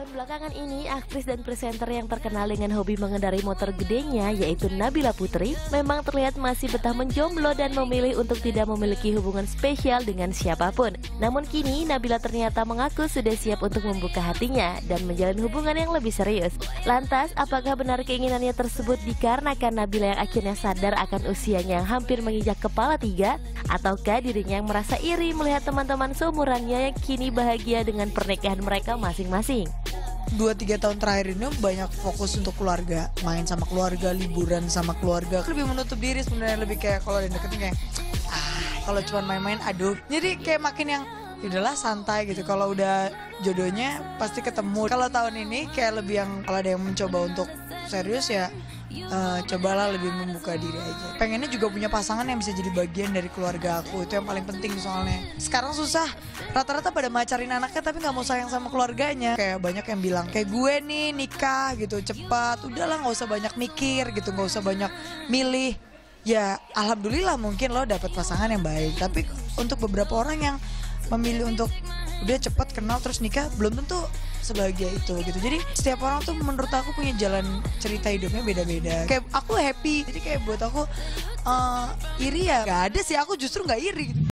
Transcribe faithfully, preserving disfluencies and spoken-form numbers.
Tahun belakangan ini, aktris dan presenter yang terkenal dengan hobi mengendarai motor gedenya, yaitu Nabila Putri, memang terlihat masih betah menjomblo dan memilih untuk tidak memiliki hubungan spesial dengan siapapun. Namun kini, Nabila ternyata mengaku sudah siap untuk membuka hatinya dan menjalin hubungan yang lebih serius. Lantas, apakah benar keinginannya tersebut dikarenakan Nabila yang akhirnya sadar akan usianya yang hampir menginjak kepala tiga? Ataukah dirinya yang merasa iri melihat teman-teman seumurannya yang kini bahagia dengan pernikahan mereka masing-masing? Dua tiga tahun terakhir ini banyak fokus untuk keluarga, main sama keluarga, liburan sama keluarga. Lebih menutup diri sebenarnya, lebih kayak kalau ada yang deketin kayak ah, kalau cuma main-main aduh. Jadi kayak makin yang yaudahlah santai gitu. Kalau udah jodohnya pasti ketemu. Kalau tahun ini kayak lebih yang kalau ada yang mencoba untuk serius ya uh, cobalah lebih membuka diri aja. Pengennya juga punya pasangan yang bisa jadi bagian dari keluarga aku, itu yang paling penting soalnya. Sekarang susah, rata-rata pada macarin anaknya tapi nggak mau sayang sama keluarganya. Kayak banyak yang bilang kayak gue nih nikah gitu cepat, udahlah nggak usah banyak mikir gitu, nggak usah banyak milih. Ya alhamdulillah mungkin lo dapet pasangan yang baik, tapi untuk beberapa orang yang memilih untuk udah cepat kenal terus nikah belum tentu sebahagia itu gitu. Jadi setiap orang tuh menurut aku punya jalan cerita hidupnya beda-beda. Kayak aku happy, jadi kayak buat aku uh, iri ya gak ada sih, aku justru gak iri gitu.